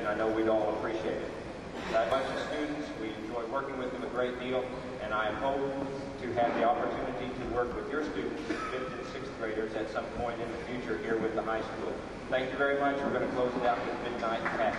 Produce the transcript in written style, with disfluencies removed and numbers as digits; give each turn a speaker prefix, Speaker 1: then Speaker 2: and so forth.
Speaker 1: and I know we'd all appreciate it. A bunch of students, we enjoy working with them a great deal, and I hope to have the opportunity to work with your students, 5th and 6th graders, at some point in the future here with the high school. Thank you very much. We're going to close it out with midnight happy.